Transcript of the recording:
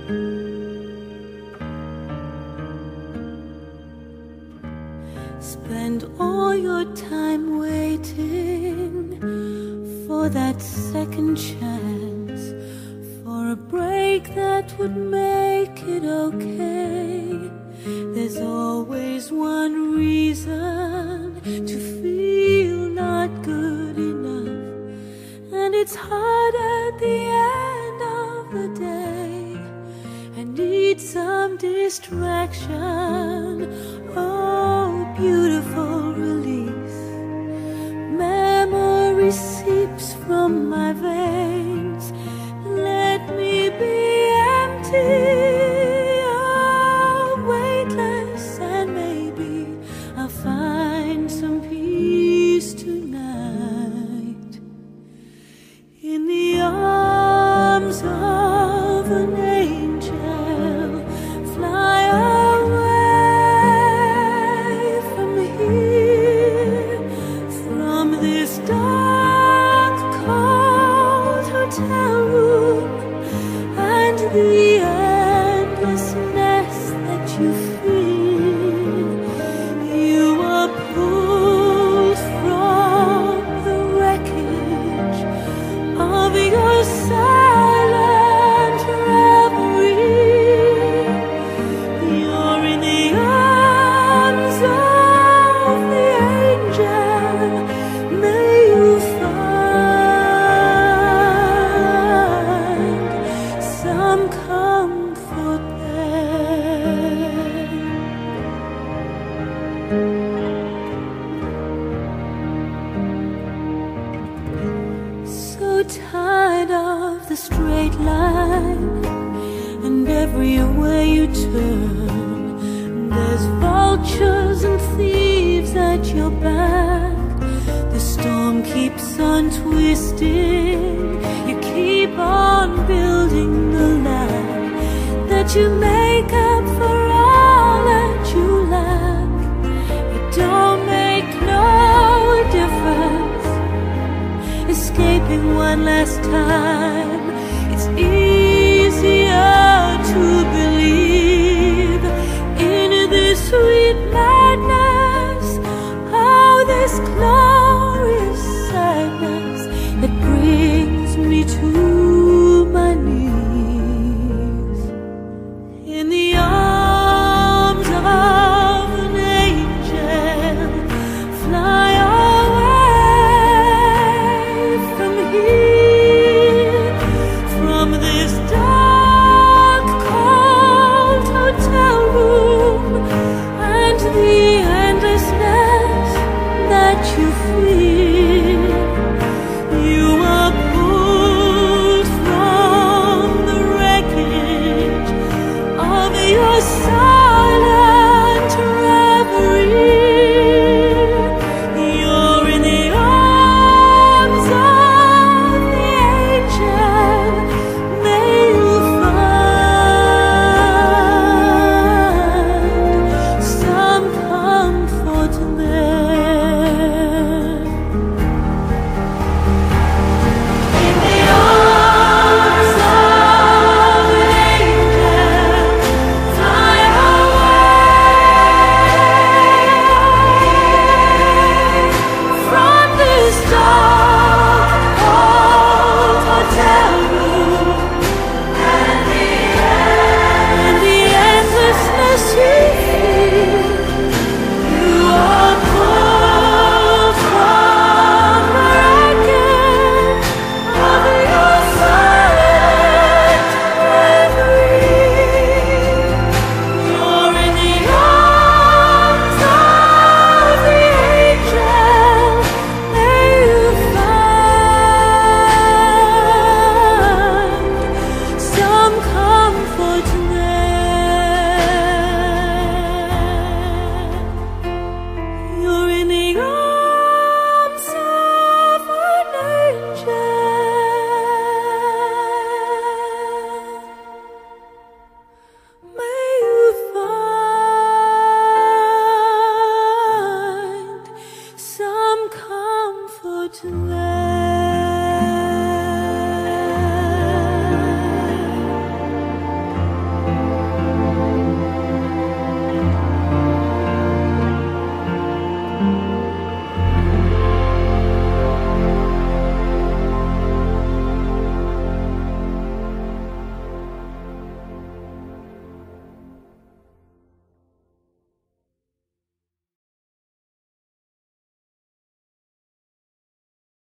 Spend all your time waiting for that second chance, for a break that would make it okay. There's always one reason to feel not good enough, and it's hard at the end of the day. I need some distraction, oh, beautiful release. Memory seeps from my veins. Let me be empty, oh, weightless, and maybe I'll find some peace tonight in the arms of an angel. Fly away from here, from this dark, cold hotel room, and the endlessness that you feel. You are pulled from the wreckage of your silent reverie. You're in the arms of the angel. May you find some comfort there. So tired of the straight line, and everywhere you turn there's vultures and thieves at your back. The storm keeps on twisting. You keep on building the land that you make up for all that you lack. It don't make no difference escaping one last time.